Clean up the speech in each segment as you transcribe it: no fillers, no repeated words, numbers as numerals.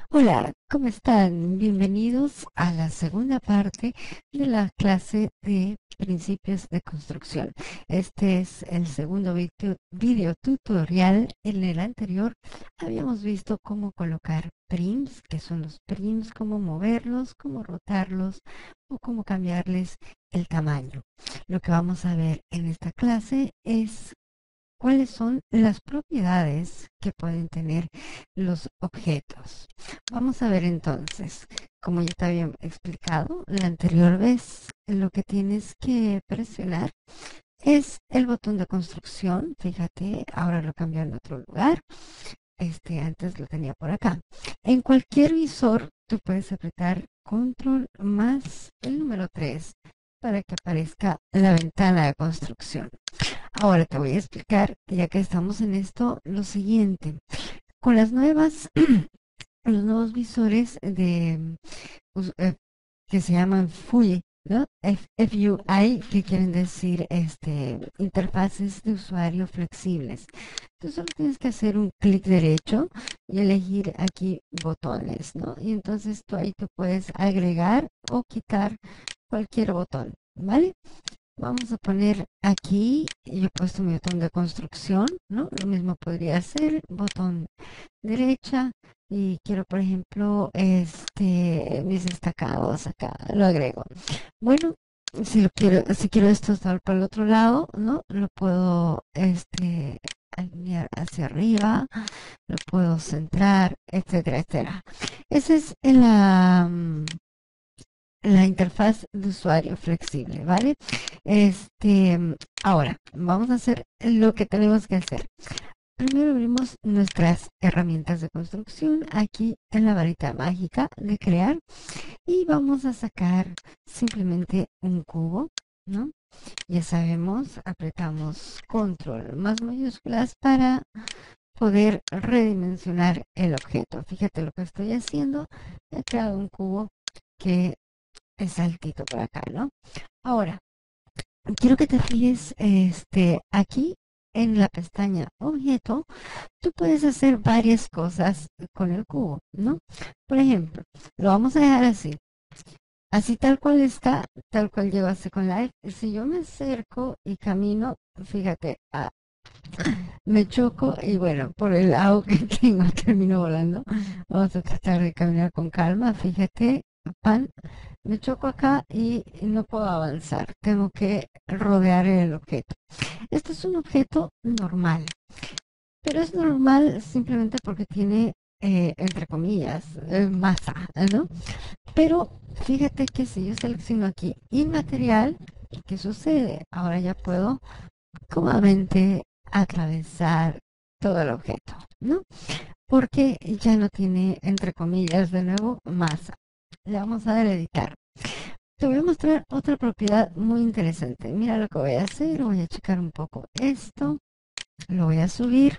Hola, ¿cómo están? Bienvenidos a la segunda parte de la clase de principios de construcción. Este es el segundo video tutorial. En el anterior habíamos visto cómo colocar prims, que son los prims, cómo moverlos, cómo rotarlos o cómo cambiarles el tamaño. Lo que vamos a ver en esta clase es cuáles son las propiedades que pueden tener los objetos. Vamos a ver entonces, como ya te había explicado la anterior vez, lo que tienes que presionar es el botón de construcción. Fíjate, ahora lo cambié en otro lugar. Antes lo tenía por acá. En cualquier visor, tú puedes apretar control más el número 3 para que aparezca la ventana de construcción. Ahora te voy a explicar, ya que estamos en esto, lo siguiente. Con los nuevos visores que se llaman FUI, ¿no? FUI, que quieren decir interfaces de usuario flexibles. Tú solo tienes que hacer un clic derecho y elegir aquí botones, ¿no? Y entonces tú ahí te puedes agregar o quitar cualquier botón, ¿vale? Vamos a poner aquí, yo he puesto mi botón de construcción, ¿no? Lo mismo podría ser botón derecha y quiero, por ejemplo, mis destacados acá, lo agrego. Bueno, si quiero esto estar para el otro lado, ¿no? Lo puedo, alinear hacia arriba, lo puedo centrar, etcétera, etcétera. Esa es la interfaz de usuario flexible, ¿vale? Este, Ahora, vamos a hacer lo que tenemos que hacer. Primero abrimos nuestras herramientas de construcción aquí en la varita mágica de crear y vamos a sacar simplemente un cubo, ¿no? Ya sabemos, apretamos control más mayúsculas para poder redimensionar el objeto. Fíjate lo que estoy haciendo. He creado un cubo que es altito por acá, ¿no? Ahora, quiero que te fijes aquí en la pestaña objeto. Tú puedes hacer varias cosas con el cubo, ¿no? Por ejemplo, lo vamos a dejar así. Así tal cual está, tal cual lleva Second Life. Si yo me acerco y camino, fíjate, me choco y bueno, por el lado que tengo termino volando. Vamos a tratar de caminar con calma. Fíjate, pan, me choco acá y no puedo avanzar. Tengo que rodear el objeto. Este es un objeto normal, pero es normal simplemente porque tiene, entre comillas, masa, ¿no? Pero fíjate que si yo selecciono aquí inmaterial, ¿qué sucede? Ahora ya puedo cómodamente atravesar todo el objeto, ¿no? Porque ya no tiene, entre comillas, de nuevo, masa. Le vamos a dar a editar. Te voy a mostrar otra propiedad muy interesante. Mira lo que voy a hacer. Voy a checar un poco esto. Lo voy a subir.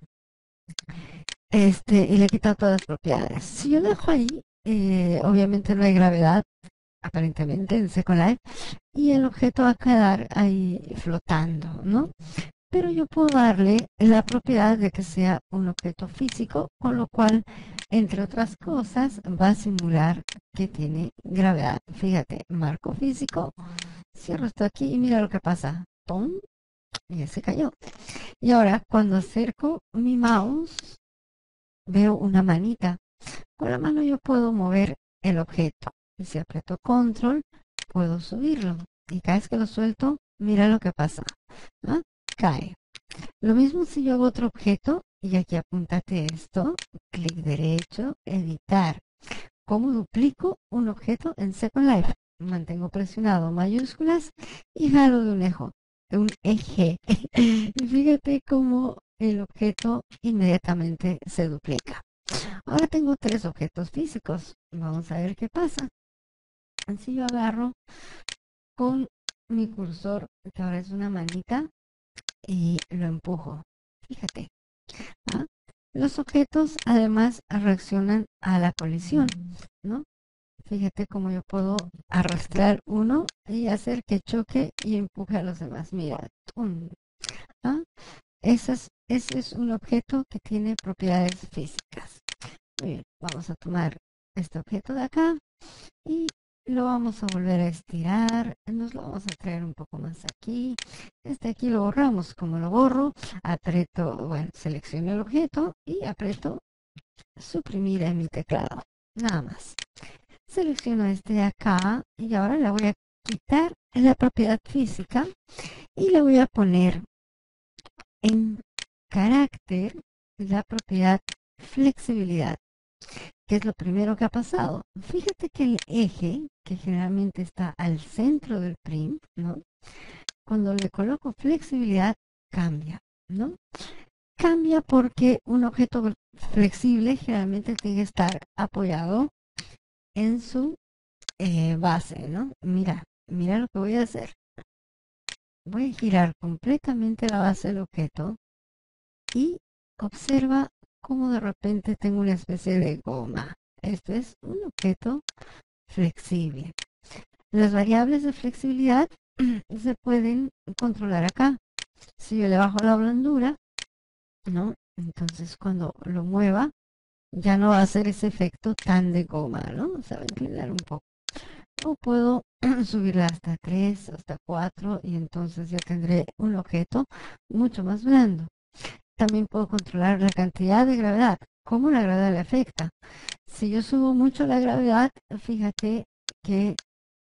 Y le he quitado todas las propiedades. Si yo dejo ahí, obviamente no hay gravedad, aparentemente en Second Life, y el objeto va a quedar ahí flotando, ¿no? Pero yo puedo darle la propiedad de que sea un objeto físico, con lo cual, entre otras cosas, va a simular que tiene gravedad. Fíjate, marco físico, cierro esto aquí y mira lo que pasa. ¡Pum! Y ya se cayó. Y ahora, cuando acerco mi mouse, veo una manita. Con la mano yo puedo mover el objeto. Y si aprieto control, puedo subirlo. Y cada vez que lo suelto, mira lo que pasa, ¿no? Cae. Lo mismo si yo hago otro objeto, y aquí apúntate esto, clic derecho, editar. ¿Cómo duplico un objeto en Second Life? Mantengo presionado mayúsculas y jalo de un eje. Y fíjate cómo el objeto inmediatamente se duplica. Ahora tengo tres objetos físicos. Vamos a ver qué pasa. Si yo agarro con mi cursor, que ahora es una manita, y lo empujo. Fíjate. ¿Ah? Los objetos además reaccionan a la colisión, ¿no? Fíjate cómo yo puedo arrastrar uno y hacer que choque y empuje a los demás. Mira, ¡tum! ¿Ah? Ese es un objeto que tiene propiedades físicas. Muy bien, vamos a tomar este objeto de acá y lo vamos a volver a estirar, nos lo vamos a traer un poco más aquí, este aquí lo borramos, como lo borro, aprieto, bueno, selecciono el objeto y aprieto suprimir en mi teclado, nada más. Selecciono este de acá y ahora le voy a quitar la propiedad física y le voy a poner en carácter la propiedad flexibilidad, que es lo primero que ha pasado. Fíjate que el eje, que generalmente está al centro del print, ¿no? Cuando le coloco flexibilidad, cambia, ¿no? Cambia porque un objeto flexible generalmente tiene que estar apoyado en su base, ¿no? Mira lo que voy a hacer. Voy a girar completamente la base del objeto y observa cómo de repente tengo una especie de goma. Esto es un objeto flexible. Las variables de flexibilidad se pueden controlar acá. Si yo le bajo la blandura, ¿no? Entonces cuando lo mueva, ya no va a hacer ese efecto tan de goma, ¿no? Se va a inclinar un poco. O puedo subirla hasta 3, hasta 4 y entonces ya tendré un objeto mucho más blando. También puedo controlar la cantidad de gravedad, cómo la gravedad le afecta. Si yo subo mucho la gravedad, fíjate que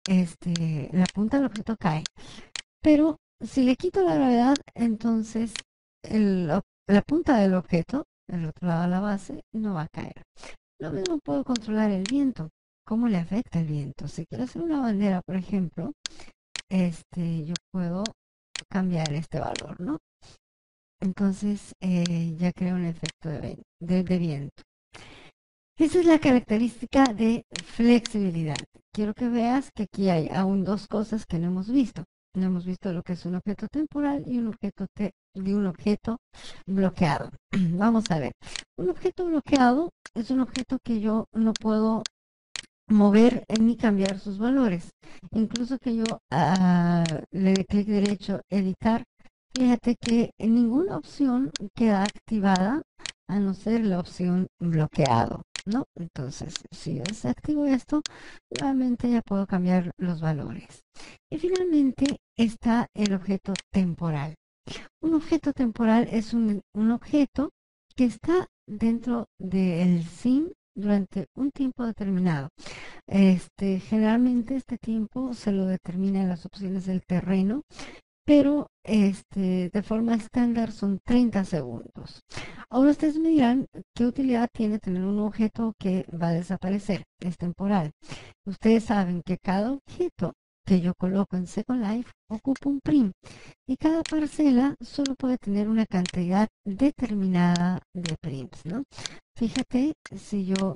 la punta del objeto cae. Pero si le quito la gravedad, entonces la punta del objeto, el otro lado de la base, no va a caer. Lo mismo puedo controlar el viento. ¿Cómo le afecta el viento? Si quiero hacer una bandera, por ejemplo, yo puedo cambiar este valor, ¿no? Entonces ya creo un efecto de viento. Esa es la característica de flexibilidad. Quiero que veas que aquí hay aún dos cosas que no hemos visto. No hemos visto lo que es un objeto temporal y un objeto bloqueado. Vamos a ver. Un objeto bloqueado es un objeto que yo no puedo mover ni cambiar sus valores. Incluso que yo le dé clic derecho, editar, fíjate que ninguna opción queda activada a no ser la opción bloqueado, ¿no? Entonces, si yo desactivo esto, nuevamente ya puedo cambiar los valores. Y finalmente está el objeto temporal. Un objeto temporal es un objeto que está dentro del SIM durante un tiempo determinado. Generalmente este tiempo se lo determina en las opciones del terreno, pero de forma estándar son 30 segundos. Ahora ustedes me dirán qué utilidad tiene tener un objeto que va a desaparecer, es temporal. Ustedes saben que cada objeto que yo coloco en Second Life ocupa un prim y cada parcela solo puede tener una cantidad determinada de prims, ¿no? Fíjate, si yo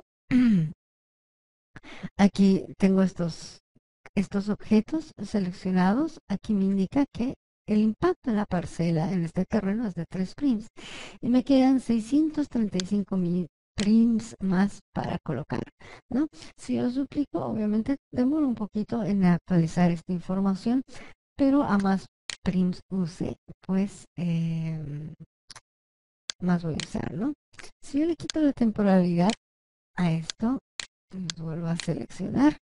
aquí tengo estos objetos seleccionados, aquí me indica que el impacto en la parcela, en este terreno, es de 3 prims. Y me quedan 635 mil prims más para colocar, ¿no? Si yo los duplico, obviamente demoro un poquito en actualizar esta información, pero a más prims use, pues más voy a usar, ¿no? Si yo le quito la temporalidad a esto, los vuelvo a seleccionar,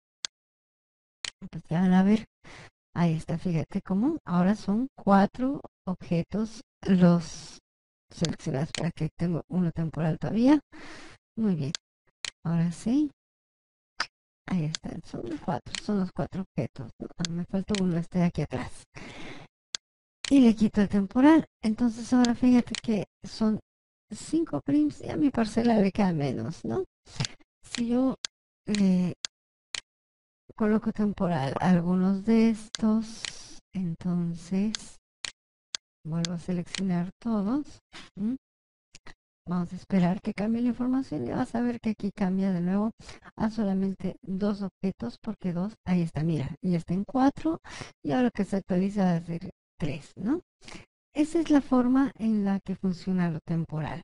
pues ya van a ver. Ahí está, fíjate cómo ahora son 4 objetos los seleccionados. Para que tengo uno temporal todavía. Muy bien, ahora sí. Ahí están, son los 4 objetos, ¿no? Me falta uno, este de aquí atrás. Y le quito el temporal. Entonces ahora fíjate que son 5 prims y a mi parcela le queda menos, ¿no? Si yo le coloco temporal a algunos de estos, entonces vuelvo a seleccionar todos. ¿Mm? Vamos a esperar que cambie la información y vas a ver que aquí cambia de nuevo a solamente 2 objetos, porque 2, ahí está, mira, ya está en 4 y ahora que se actualiza va a ser 3, ¿no? Esa es la forma en la que funciona lo temporal.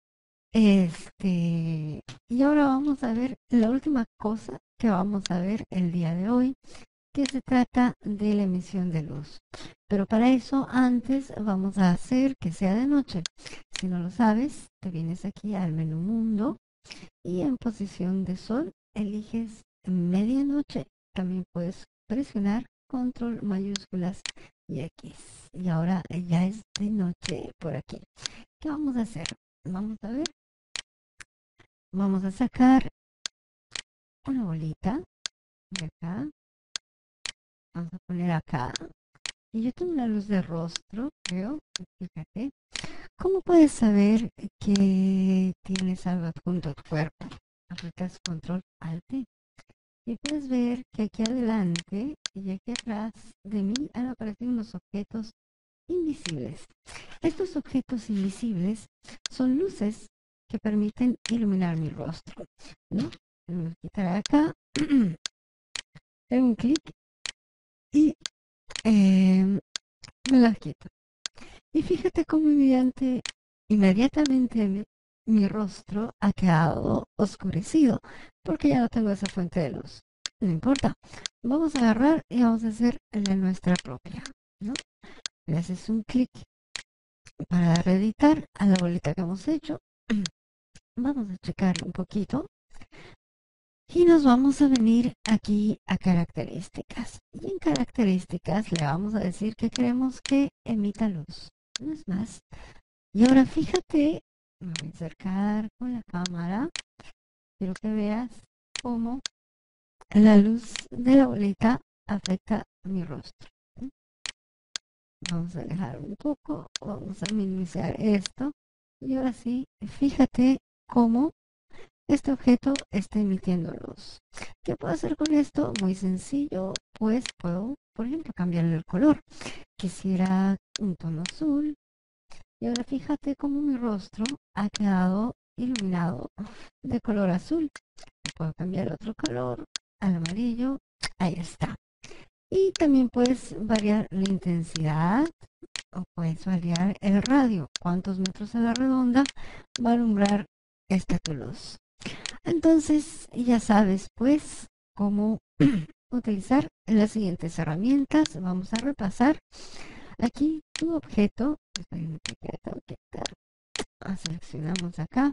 Y ahora vamos a ver la última cosa que vamos a ver el día de hoy, que se trata de la emisión de luz. Pero para eso antes vamos a hacer que sea de noche. Si no lo sabes, te vienes aquí al menú mundo Y en posición de sol eliges medianoche. También puedes presionar control mayúsculas y X. Y ahora ya es de noche por aquí. ¿Qué vamos a hacer? Vamos a ver. Vamos a sacar una bolita de acá. Vamos a poner acá. Y yo tengo una luz de rostro, creo. Fíjate. ¿Cómo puedes saber que tienes algo adjunto a tu cuerpo? Aprietas control alt y puedes ver que aquí adelante y aquí atrás de mí han aparecido unos objetos invisibles. Estos objetos invisibles son luces que permiten iluminar mi rostro, ¿no? Me voy a quitar acá, hago un clic y me las quito. Y fíjate cómo inmediatamente mi rostro ha quedado oscurecido, porque ya no tengo esa fuente de luz. No importa. Vamos a agarrar y vamos a hacer la nuestra propia, ¿no? Le haces un clic para reeditar a la bolita que hemos hecho. Vamos a checar un poquito y nos vamos a venir aquí a características. Y en características le vamos a decir que queremos que emita luz. No es más. Y ahora fíjate, me voy a acercar con la cámara. Quiero que veas cómo la luz de la bolita afecta mi rostro. Vamos a dejar un poco, vamos a minimizar esto. Y ahora sí, fíjate cómo este objeto está emitiendo luz. ¿Qué puedo hacer con esto? Muy sencillo, pues puedo, por ejemplo, cambiarle el color. Quisiera un tono azul. Y ahora fíjate cómo mi rostro ha quedado iluminado de color azul. Puedo cambiar otro color al amarillo. Ahí está. Y también puedes variar la intensidad o puedes variar el radio. ¿Cuántos metros a la redonda va a alumbrar esta tu luz? Entonces ya sabes pues cómo utilizar las siguientes herramientas. Vamos a repasar aquí tu objeto. Seleccionamos acá.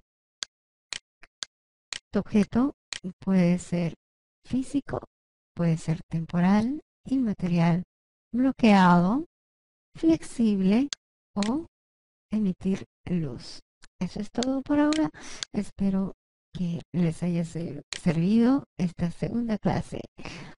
Tu objeto puede ser físico, puede ser temporal, inmaterial, bloqueado, flexible o emitir luz. Eso es todo por ahora. Espero que les haya servido esta segunda clase